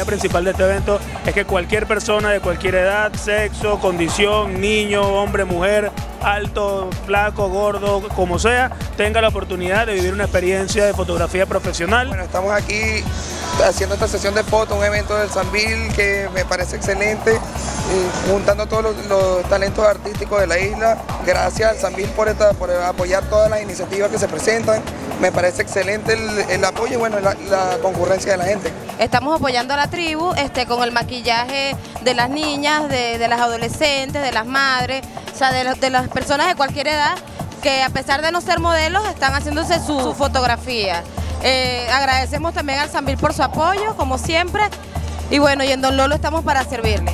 principal de este evento es que cualquier persona de cualquier edad, sexo, condición, niño, hombre, mujer, alto, flaco, gordo, como sea, tenga la oportunidad de vivir una experiencia de fotografía profesional. Bueno, estamos aquí haciendo esta sesión de fotos, un evento del Sambil que me parece excelente, juntando todos los talentos artísticos de la isla. Gracias al Sambil por apoyar todas las iniciativas que se presentan. Me parece excelente el apoyo y bueno, la concurrencia de la gente. Estamos apoyando a la tribu con el maquillaje de las niñas, de las adolescentes, de las madres, o sea, de las personas de cualquier edad que a pesar de no ser modelos están haciéndose su fotografía. Agradecemos también al Sambil por su apoyo, como siempre, y bueno, y en Don Lolo estamos para servirle.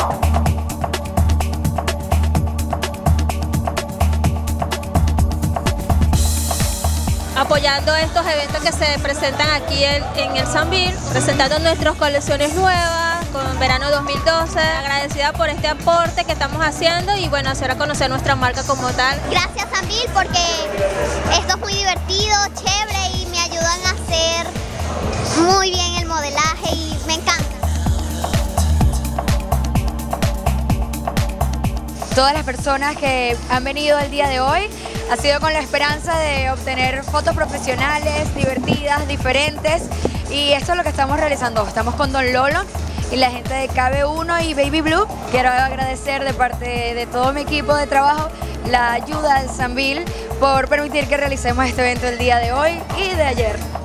Apoyando estos eventos que se presentan aquí en el Sambil, presentando nuestras colecciones nuevas con verano 2012, agradecida por este aporte que estamos haciendo y bueno, hacer a conocer nuestra marca como tal. Gracias Sambil porque esto es muy divertido, chévere y me ayudan a hacer muy bien el modelaje y me encanta. Todas las personas que han venido el día de hoy ha sido con la esperanza de obtener fotos profesionales, divertidas, diferentes, y esto es lo que estamos realizando. Estamos con Don Lolo y la gente de KB1 y Baby Blue. Quiero agradecer de parte de todo mi equipo de trabajo la ayuda del Sambil por permitir que realicemos este evento el día de hoy y de ayer.